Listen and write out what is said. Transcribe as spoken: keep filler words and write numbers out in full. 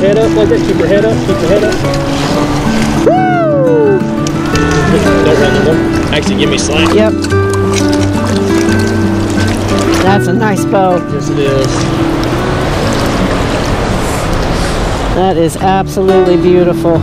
head up like that. Keep your head up. Keep your head up. Woo! Don't run the more. Actually, give me slack. Yep. That's a nice bow. Yes, it is. That is absolutely beautiful.